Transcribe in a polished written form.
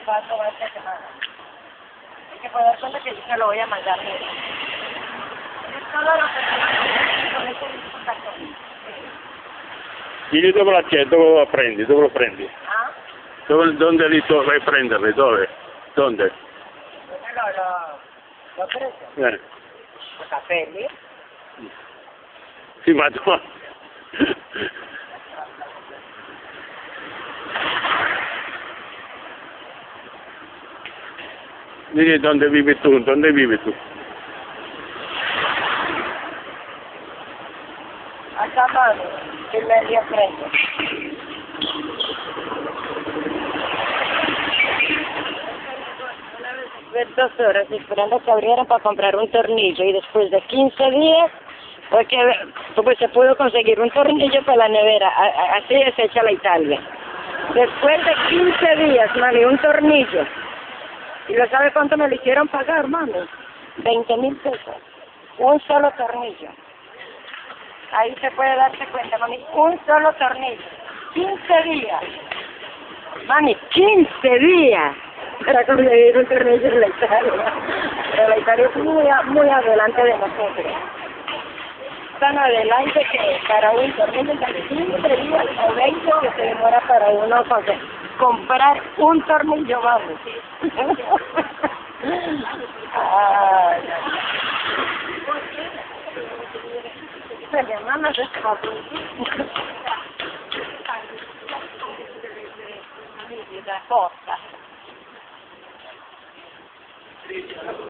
paso va esta semana. Hay que dar cuenta que yo se lo voy a mandar. Es todo lo que con ese mismo cartón. Digli dove l'accetto, dove lo prendi, dove lo prendi? Ah? Dove li vai a prenderli, dove? Dove? Lo preso. Los capelli. Sì, ma tu... Digli dove vivi tu, dove vivi tu? Acá mano, que me di frente. Estuve 2 horas esperando que abrieran para comprar un tornillo y después de 15 días pues se pudo conseguir un tornillo para la nevera. Así es hecha la Italia. Después de 15 días, mami, un tornillo. ¿Y lo sabe cuánto me lo hicieron pagar, mami? 20.000 pesos. Un solo tornillo. Ahí se puede darse cuenta, mami. Un solo tornillo. 15 días. Mami, 15 días para conseguir un tornillo en la Italia. Pero la Italia es muy adelante de nosotros. Tan adelante que para un tornillo de 15 días o 20 que se demora para uno comprar un tornillo, vamos. Ay. Se llama no se la porta.